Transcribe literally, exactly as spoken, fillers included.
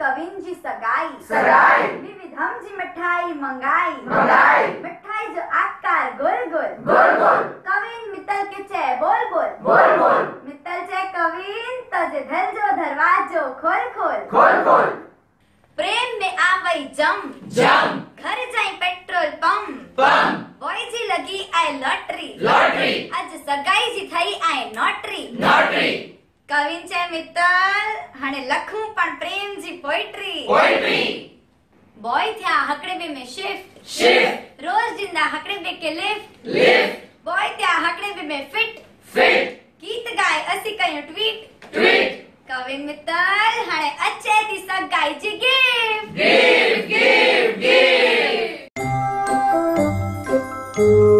कविन जी सगाई सगाई विविधम जी मिठाई मंगाई मंगाई मिठाई जो आकार गोल गोल गोल गोल कविन मित्तल के चे बोल बोल बोल बोल मित्तल चे कविन तजे धल जो दरवाजो खोल खोल खोल खोल प्रेम में आवई जम जम घर जाई पेट्रोल पंप पंप बोई जी लगी आए लॉटरी लॉटरी अज सगाई जी थई आए नॉटरी नॉटरी कविन चे मित्तल हणे लखूं पण प्रेम जी पोइट्री पोइट्री बॉय थया हकड़े में शिफ्ट शिफ्ट रोज जिंदा हकड़े के लिफ्ट लिफ्ट बॉय थया हकड़े में फिट फिट गीत गाए असी कयो ट्वीट ट्वीट कविन मित्तल हणे अच्छे दी सगाई जी गिफ्ट गिफ्ट गिफ्ट गिफ्ट